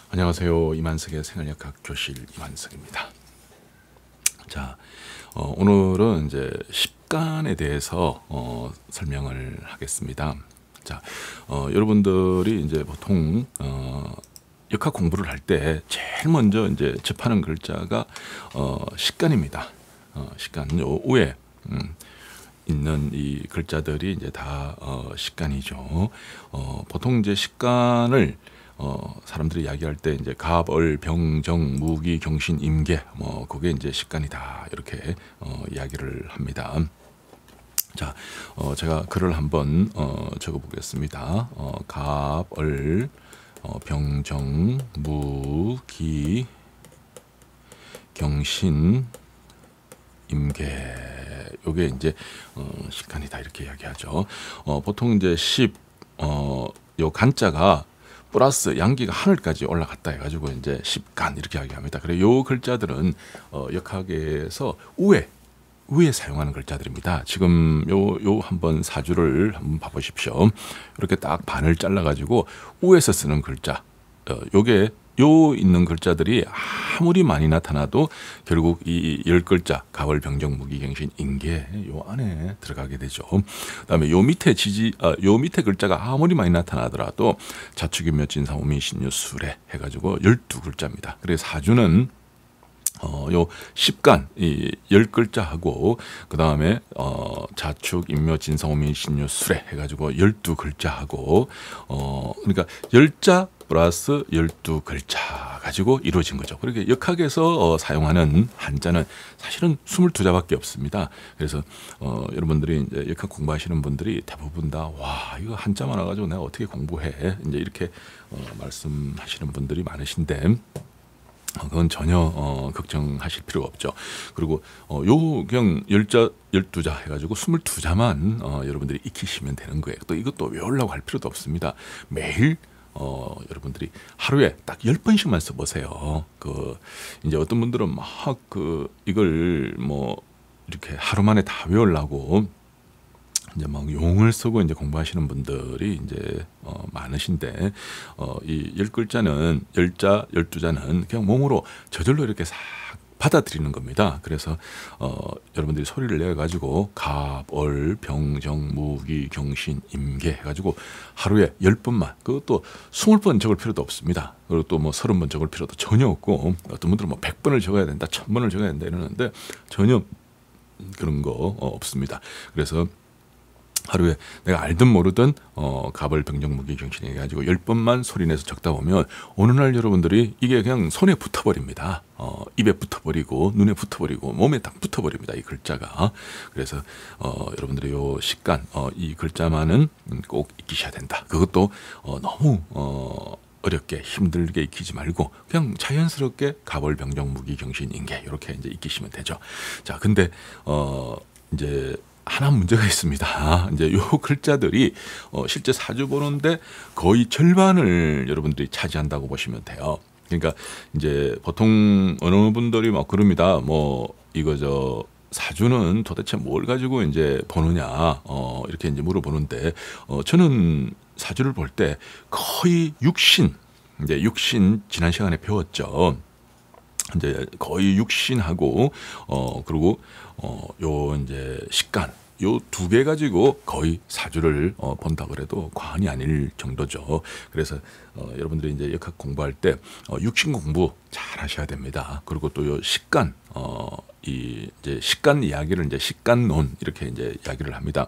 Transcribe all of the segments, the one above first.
안녕하세요. 이만석의 생활역학 교실 이만석입니다. 자, 오늘은 이제 십간에 대해서 설명을 하겠습니다. 자, 여러분들이 이제 보통 역학 공부를 할 때 제일 먼저 이제 접하는 글자가 십간입니다. 십간 요 위에 있는 이 글자들이 이제 다 십간이죠. 보통 이제 십간을 사람들이 이야기할 때 이제 갑, 을, 병, 정, 무기, 경신, 임계 뭐 그게 이제 십간이다 이렇게 이야기를 합니다. 자, 제가 글을 한번 적어 보겠습니다. 갑, 을, 병, 정, 무, 기, 경신, 임계 요게 이제 십간이다 이렇게 이야기하죠. 보통 이제 요 간자가 플러스 양기가 하늘까지 올라갔다 해가지고 이제 십간 이렇게 이야기합니다. 그래 요 글자들은 역학에서 우에 사용하는 글자들입니다. 지금 요 한번 사주를 한번 봐보십시오. 이렇게 딱 반을 잘라가지고 우에서 쓰는 글자, 요게 요 있는 글자들이 아무리 많이 나타나도 결국 이 10글자 갑을 병정 무기 경신 임계 요 안에 들어가게 되죠. 그다음에 요 밑에 글자가 아무리 많이 나타나더라도 자축인묘 진사오미 신유 수레 해가지고 12글자입니다. 그래서 사주는 요 십간 이 10글자하고 그다음에 자축 인묘 진사오미 신유 수레 해가지고 12글자하고 그러니까 10자 플러스 12글자 가지고 이루어진 거죠. 그렇게 역학에서 사용하는 한자는 사실은 22자밖에 없습니다. 그래서 여러분들이 이제 역학 공부하시는 분들이 대부분 다 와 이거 한자 많아가지고 내가 어떻게 공부해 이제 이렇게 말씀하시는 분들이 많으신데 그건 전혀 걱정하실 필요가 없죠. 그리고 요 그냥 10자 12자 해가지고 22자만 여러분들이 익히시면 되는 거예요. 또 이것도 외우려고 할 필요도 없습니다. 매일 여러분들이 하루에 딱 10번씩만 써보세요. 이제 어떤 분들은 막 이걸 뭐 이렇게 하루 만에 다 외우려고 이제 막 용을 쓰고 이제 공부하시는 분들이 이제 많으신데 이 10글자는 10자 12자는 그냥 몸으로 저절로 이렇게 싹 받아들이는 겁니다. 그래서 여러분들이 소리를 내 가지고 갑, 을, 병, 정, 무기, 경신, 임계 해가지고 하루에 10번만 그것도 20번 적을 필요도 없습니다. 그리고 또 뭐 30번 적을 필요도 전혀 없고 어떤 분들은 뭐 100번을 적어야 된다 1000번을 적어야 된다 이러는데 전혀 그런 거 없습니다. 그래서 하루에 내가 알든 모르든 갑을 병정 무기 경신 해가지고 10번만 소리내서 적다 보면 어느 날 여러분들이 이게 그냥 손에 붙어버립니다. 입에 붙어버리고 눈에 붙어버리고 몸에 딱 붙어버립니다. 이 글자가. 그래서 여러분들이 요 십간 이 글자만은 꼭 익히셔야 된다. 그것도 너무 어렵게 힘들게 익히지 말고 그냥 자연스럽게 갑을 병정 무기 경신 임계 이렇게 이제 익히시면 되죠. 자, 근데 이제 하나 문제가 있습니다. 이제 요 글자들이 실제 사주 보는데 거의 절반을 여러분들이 차지한다고 보시면 돼요. 그러니까 이제 보통 어느 분들이 막 그럽니다. 뭐 이거 사주는 도대체 뭘 가지고 이제 보느냐 이렇게 이제 물어보는데 저는 사주를 볼 때 거의 육신 지난 시간에 배웠죠. 이제 거의 육신하고 그리고 요 이제 십간 요 두 개 가지고 거의 사주를 본다 그래도 과언이 아닐 정도죠. 그래서 여러분들이 이제 역학 공부할 때 육신 공부 잘 하셔야 됩니다. 그리고 또 요 십간 이 이제 십간 이야기를 이제 십간론 이렇게 이제 이야기를 합니다.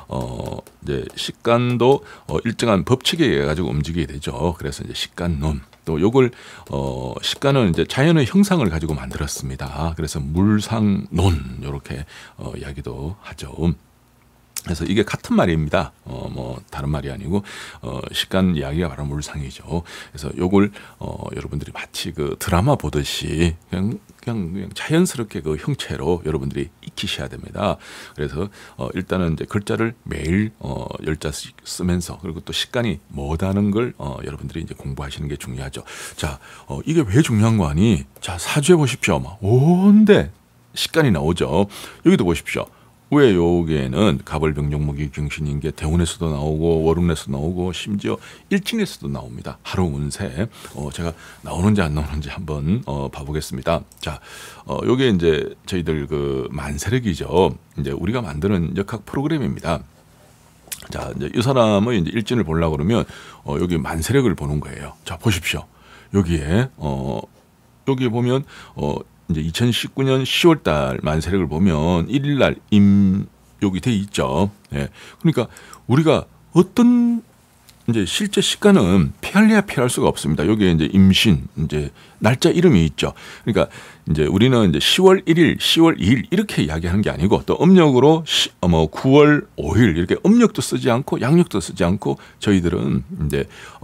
이제 십간도 일정한 법칙에 의해 가지고 움직이게 되죠. 그래서 이제 십간론 또 요걸 십간은 이제 자연의 형상을 가지고 만들었습니다. 그래서 물상론 이렇게 이야기도 하죠. 그래서 이게 같은 말입니다. 뭐 다른 말이 아니고 십간 이야기가 바로 물상이죠. 그래서 요걸 여러분들이 마치 그 드라마 보듯이 그냥 자연스럽게 그 형체로 여러분들이 익히셔야 됩니다. 그래서 일단은 이제 글자를 매일 10자씩 쓰면서 그리고 또 십간이 뭐다는 걸 여러분들이 이제 공부하시는 게 중요하죠. 자, 이게 왜 중요한 거 아니? 자, 사주해 보십시오. 막 온데 십간이 나오죠. 여기도 보십시오. 왜 여기에는 갑을병정무기 경신인계 대운에서도 나오고 월운에서도 나오고 심지어 일진에서도 나옵니다. 하루 운세 제가 나오는지 안 나오는지 한번 봐보겠습니다. 자, 요게 이제 저희들 그 만세력이죠. 이제 우리가 만드는 역학 프로그램입니다. 자, 이제 이 사람의 이제 일진을 보려고 그러면 여기 만세력을 보는 거예요. 자, 보십시오. 여기에 여기 보면 이제 2019년 10월 달 만세력을 보면 1일 날 여기 돼 있죠. 예. 그러니까 우리가 어떤 이제 실제 시간은 피할래야 피할 수가 없습니다. 여기에 이제 임신 이제 날짜 이름이 있죠. 그러니까 이제 우리는 이제 10월 1일, 10월 2일 이렇게 이야기하는 게 아니고 또 음력으로 9월 5일 이렇게 음력도 쓰지 않고 양력도 쓰지 않고 저희들은 이제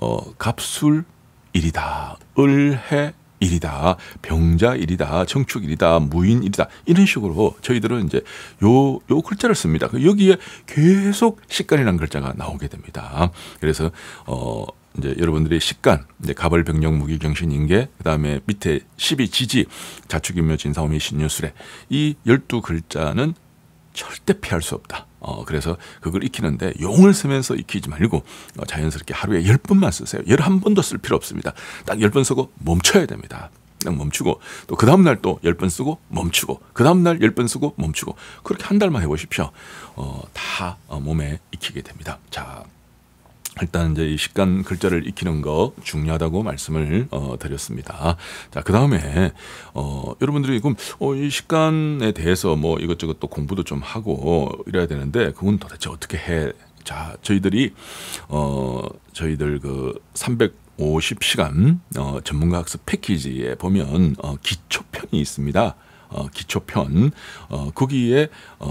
갑술일이다, 을해 일이다, 병자일이다, 청축일이다, 무인일이다 이런 식으로 저희들은 이제 요 글자를 씁니다. 여기에 계속 식간이라는 글자가 나오게 됩니다. 그래서 이제 여러분들이 식간, 이제 갑을병정무기경신인계, 그다음에 밑에 12지지, 자축인묘 진사오미 신유술에 이 12글자는 절대 피할 수 없다. 그래서 그걸 익히는데 용을 쓰면서 익히지 말고 자연스럽게 하루에 10번만 쓰세요. 11번도 쓸 필요 없습니다. 딱 10번 쓰고 멈춰야 됩니다. 딱 멈추고 또 그 다음날 또 10번 쓰고 멈추고 그 다음날 10번 쓰고 멈추고 그렇게 한 달만 해보십시오. 다 몸에 익히게 됩니다. 자, 일단 이제 이 식간 글자를 익히는 거 중요하다고 말씀을 드렸습니다. 자, 그 다음에 여러분들이 그럼 이 식간에 대해서 뭐 이것저것 또 공부도 좀 하고 이래야 되는데 그건 도대체 어떻게 해? 자, 저희들 그 350시간 전문가 학습 패키지에 보면 기초편이 있습니다. 기초편 거기에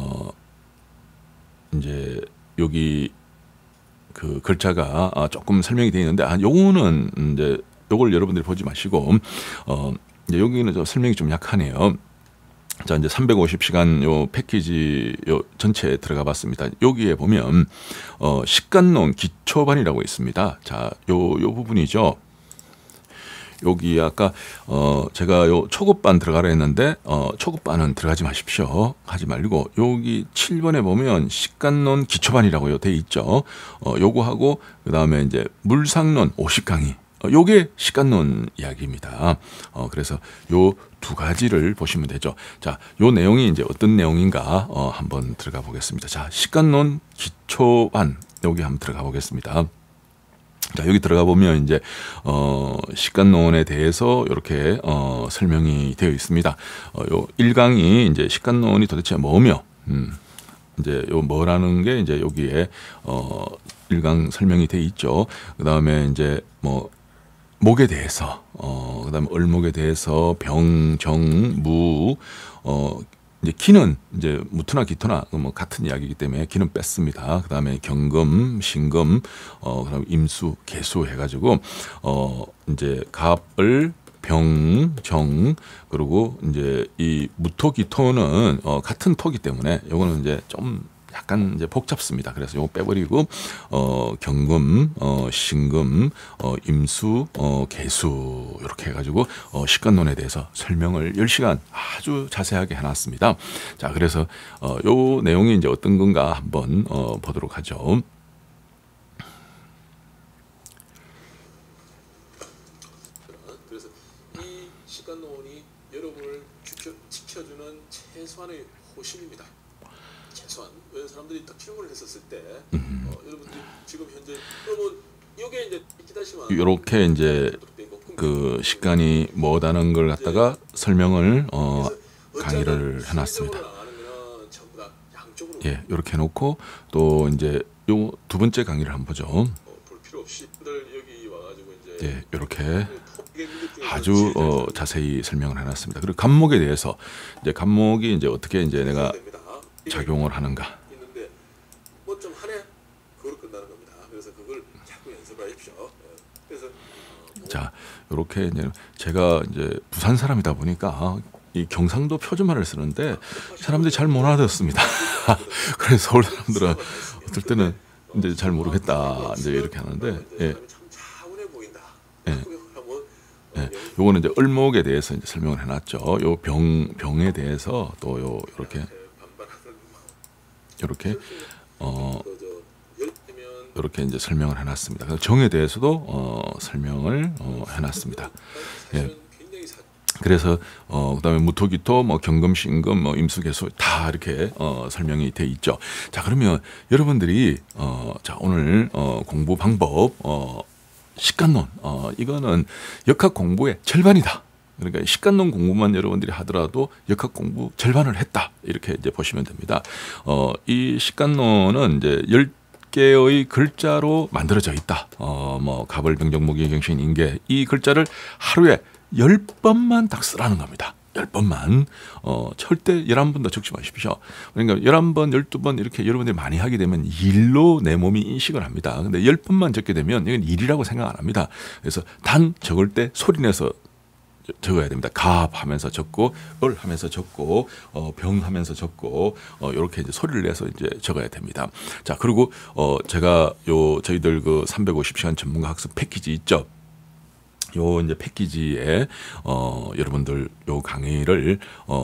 이제 여기 그 글자가 조금 설명이 되어 있는데 요거는 이제 요걸 여러분들이 보지 마시고 이제 여기는 좀 설명이 좀 약하네요. 자, 이제 350시간 요 패키지 요 전체에 들어가 봤습니다. 여기에 보면 식간론 기초반이라고 있습니다. 자, 요 부분이죠. 여기 아까 제가 요 초급반 들어가라 했는데 초급반은 들어가지 마십시오. 하지 말고 여기 7번에 보면 식간론 기초반이라고 돼 있죠. 요거하고 그다음에 이제 물상론 50강의 요게 식간론 이야기입니다. 그래서 요 두 가지를 보시면 되죠. 자, 요 내용이 이제 어떤 내용인가 한번 들어가 보겠습니다. 자, 식간론 기초반 여기 한번 들어가 보겠습니다. 자, 여기 들어가 보면 이제 식간론에 대해서 이렇게 설명이 되어 있습니다. 요 1강이 이제 식간론이 도대체 뭐며 이제 요 뭐라는 게 이제 여기에 1강 설명이 되어 있죠. 그다음에 이제 뭐 목에 대해서 그다음에 을목에 대해서 병, 정, 무 이제 기는 이제 무토나 기토나 뭐 같은 이야기이기 때문에 기는 뺐습니다. 그다음에 경금, 신금, 그다음 임수, 개수 해가지고 이제 갑을 병, 정 그리고 이제 이 무토, 기토는 같은 토기 때문에 요거는 이제 좀 약간 이제 복잡습니다. 그래서 요거 빼버리고 경금, 신금, 임수, 개수 이렇게 해가지고 식간론에 대해서 설명을 10시간 아주 자세하게 해놨습니다. 자, 그래서 요 내용이 이제 어떤 건가 한번 보도록 하죠. 그래서 이 식간론이 여러분을 지켜주는 최소한의 호심입니다. 최소한 왜 사람들이 딱 질문을 했었을 때 여러분들이 지금 현재 뭐 이게 이제 기다시만 이렇게 이제 그 식간이 뭐다는 걸 갖다가 설명을 강의를 해놨습니다. 예, 이렇게 해놓고 또 이제 요 두 번째 강의를 한번 보죠. 볼 필요 없이 여기 와가지고 이제 예, 이렇게 아주 자세히 설명을 해놨습니다. 그리고 간목에 대해서 이제 간목이 이제 어떻게 이제 내가 작용을 하는가. 있는데 뭐 좀 하네 그걸 끝나는 겁니다. 그래서 그걸 자꾸 연습하십시오. 그래서 자, 이렇게 이제 제가 이제 부산 사람이다 보니까 이 경상도 표준말을 쓰는데 사람들이 잘 못 알아듣습니다. 그래서 서울 사람들은 어떨 때는 이제 잘 모르겠다 이제 이렇게 하는데, 예, 예, 예, 요거는 이제 을목에 대해서 이제 설명을 해놨죠. 요 병에 대해서 또 요 이렇게. 이렇게 그저 열면 이렇게 이제 설명을 해놨습니다. 그래서 정에 대해서도 설명을 해놨습니다. 예. 사실은 굉장히 그래서 그다음에 무토기토, 뭐 경금, 신금, 뭐 임수개수 다 이렇게 설명이 돼 있죠. 자, 그러면 여러분들이 자, 오늘 공부 방법 식간론 이거는 역학 공부의 절반이다. 그러니까 식간론 공부만 여러분들이 하더라도 역학 공부 절반을 했다. 이렇게 이제 보시면 됩니다. 이 식간론은 이제 10개의 글자로 만들어져 있다. 뭐 갑을, 병정, 무기, 경신, 인계 이 글자를 하루에 10번만 딱 쓰라는 겁니다. 10번만. 절대 11번도 적지 마십시오. 그러니까 11번, 12번 이렇게 여러분들이 많이 하게 되면 일로 내 몸이 인식을 합니다. 근데 10번만 적게 되면 이건 일이라고 생각 안 합니다. 그래서 단 적을 때 소리 내서 적어야 됩니다. 갑 하면서 적고, 을 하면서 적고, 병 하면서 적고, 이렇게 이제 소리를 내서 이제 적어야 됩니다. 자, 그리고 제가 저희들 그 350시간 전문가 학습 패키지 있죠. 요 이제 패키지에 여러분들 요 강의를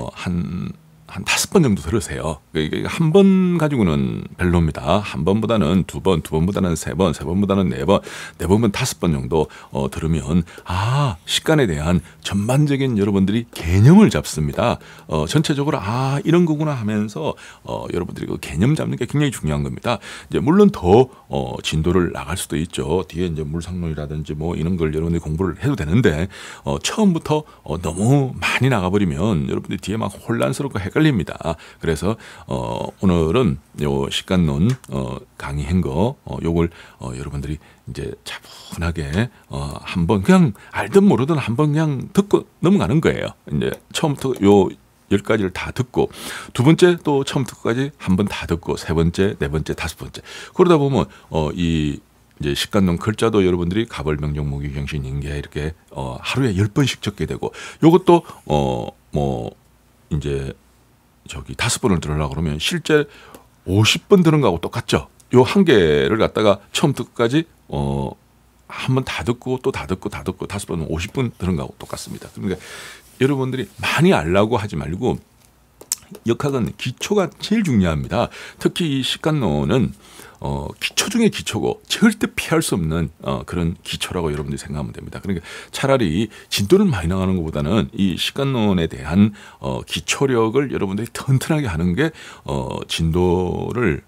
한 5번 정도 들으세요. 이게 한 번 가지고는 별로입니다. 한 번보다는 두 번, 두 번보다는 세 번, 세 번보다는 네 번, 네 번은 5번 정도 들으면 식간에 대한 전반적인 여러분들이 개념을 잡습니다. 전체적으로 이런 거구나 하면서 여러분들이 그 개념 잡는 게 굉장히 중요한 겁니다. 이제 물론 더 진도를 나갈 수도 있죠. 뒤에 이제 물상론이라든지 뭐 이런 걸 여러분들이 공부를 해도 되는데 처음부터 너무 많이 나가버리면 여러분들이 뒤에 막 혼란스럽고 헷갈립니다. 그래서 오늘은 요 식간론 강의한 거 요걸 여러분들이 이제 차분하게 한번 그냥 알든 모르든 한번 그냥 듣고 넘어가는 거예요. 이제 처음부터 요 10가지를 다 듣고 두 번째 또 처음부터 끝까지 한 번 다 듣고 세 번째, 네 번째, 다섯 번째 그러다 보면 이제 식간론 글자도 여러분들이 갑을, 병정, 무기, 경신, 인계 이렇게 하루에 10번씩 적게 되고 요것도 뭐 이제 저기 5번을 들으려고 그러면 실제 50번 들은 거하고 똑같죠. 요 한 개를 갖다가 처음부터 끝까지 한 번 다 듣고 또 다 듣고 다 듣고 5번은 50번 들은 거하고 똑같습니다. 그러니까 여러분들이 많이 알라고 하지 말고 역학은 기초가 제일 중요합니다. 특히 이 식간론은 기초 중에 기초고 절대 피할 수 없는 그런 기초라고 여러분들이 생각하면 됩니다. 그러니까 차라리 진도를 많이 나가는 것보다는 이 식간론에 대한 기초력을 여러분들이 튼튼하게 하는 게 진도를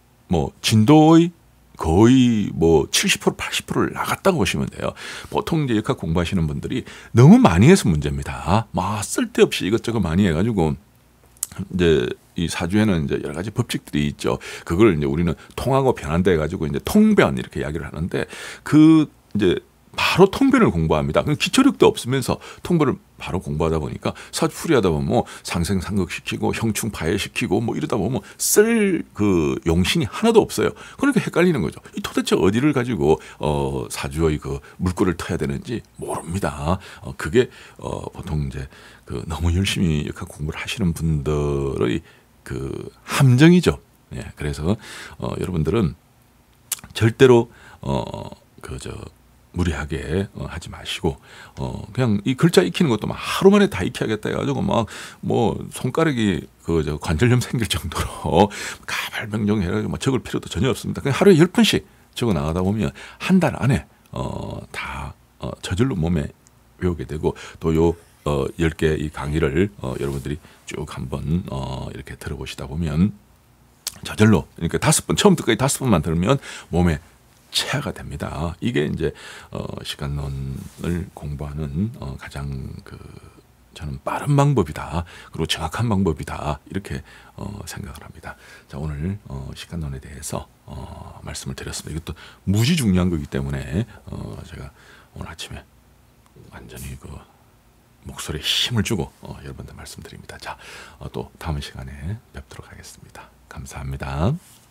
진도의 거의 70% 80%를 나갔다고 보시면 돼요. 보통 이제 역학 공부하시는 분들이 너무 많이 해서 문제입니다. 쓸데없이 이것저것 많이 해가지고 이제 이 사주에는 이제 여러 가지 법칙들이 있죠. 그걸 이제 우리는 통하고 변한다 해가지고 이제 통변 이렇게 이야기를 하는데 이제 바로 통변을 공부합니다. 기초력도 없으면서 통변을 바로 공부하다 보니까 사주풀이하다 보면 상생상극시키고 형충 파해시키고 이러다 보면 쓸 그 용신이 하나도 없어요. 그러니까 헷갈리는 거죠. 이 도대체 어디를 가지고 사주의 그 물꼬를 터야 되는지 모릅니다. 그게 보통 이제 그 너무 열심히 역학 공부를 하시는 분들의 그 함정이죠. 예, 그래서 여러분들은 절대로 무리하게 하지 마시고 그냥 이 글자 익히는 것도 막 하루 만에 다 익혀야겠다 해가지고 손가락이 관절염 생길 정도로 가발병정 해가지고 적을 필요도 전혀 없습니다. 그냥 하루에 10번씩 적어 나가다 보면 한 달 안에 다 저절로 몸에 외우게 되고 또 요 10개 이 강의를 여러분들이 쭉 한번 이렇게 들어보시다 보면 저절로 그러니까 5번 처음부터까지 5번만 들으면 몸에 체화가 됩니다. 이게 이제 식간론을 공부하는 가장 저는 빠른 방법이다. 그리고 정확한 방법이다. 이렇게 생각을 합니다. 자, 오늘 식간론에 대해서 말씀을 드렸습니다. 이것도 무지 중요한 거기 때문에 제가 오늘 아침에 완전히 목소리에 힘을 주고 여러분들 말씀드립니다. 자, 또 다음 시간에 뵙도록 하겠습니다. 감사합니다.